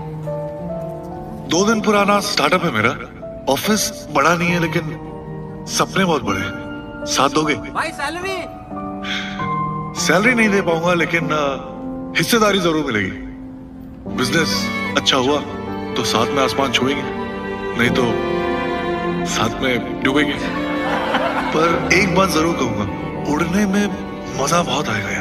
2 दिन पुराना स्टार्टअप है मेरा। ऑफिस बड़ा नहीं है लेकिन सपने बहुत बड़े हैं। साथ दोगे? भाई सैलरी नहीं दे पाऊंगा लेकिन हिस्सेदारी जरूर मिलेगी। बिजनेस अच्छा हुआ तो साथ में आसमान छुएंगे, नहीं तो साथ में डूबेंगे। पर एक बात जरूर कहूंगा, उड़ने में मजा बहुत आएगा।